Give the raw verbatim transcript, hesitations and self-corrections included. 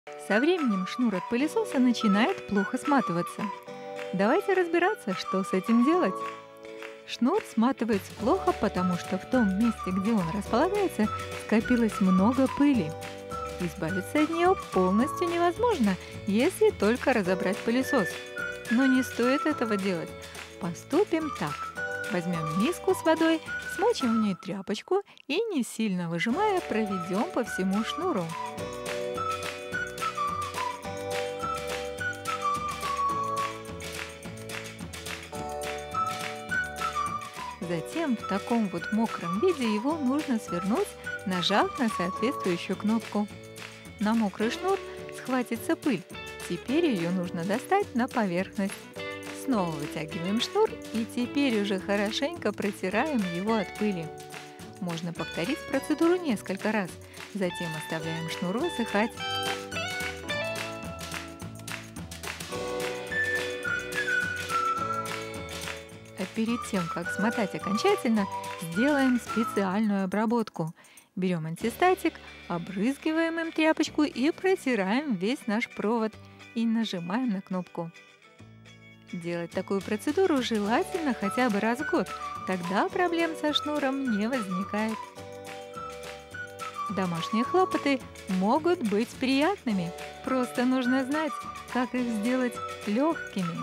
Со временем шнур от пылесоса начинает плохо сматываться. Давайте разбираться, что с этим делать. Шнур сматывается плохо, потому что в том месте, где он располагается, скопилось много пыли. Избавиться от нее полностью невозможно, если только разобрать пылесос. Но не стоит этого делать. Поступим так. Возьмем миску с водой, смочим в ней тряпочку и, не сильно выжимая, проведем по всему шнуру. Затем в таком вот мокром виде его нужно свернуть, нажав на соответствующую кнопку. На мокрый шнур схватится пыль. Теперь ее нужно достать на поверхность. Снова вытягиваем шнур и теперь уже хорошенько протираем его от пыли. Можно повторить процедуру несколько раз. Затем оставляем шнур высыхать. А перед тем, как смотать окончательно, сделаем специальную обработку. Берем антистатик, обрызгиваем им тряпочку и протираем весь наш провод и нажимаем на кнопку. Делать такую процедуру желательно хотя бы раз в год, тогда проблем со шнуром не возникает. Домашние хлопоты могут быть приятными, просто нужно знать, как их сделать легкими.